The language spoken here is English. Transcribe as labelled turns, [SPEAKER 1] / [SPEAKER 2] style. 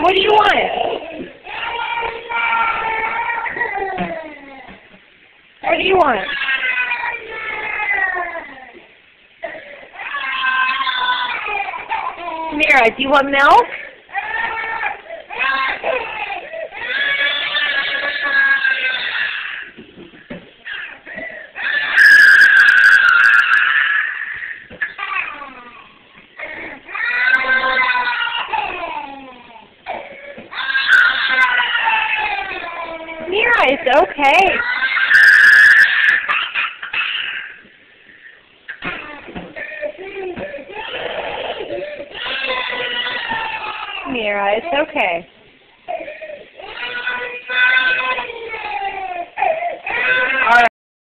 [SPEAKER 1] what do you want? What do you want? Mira, do you want milk? Mira, it's okay. Mira, it's okay.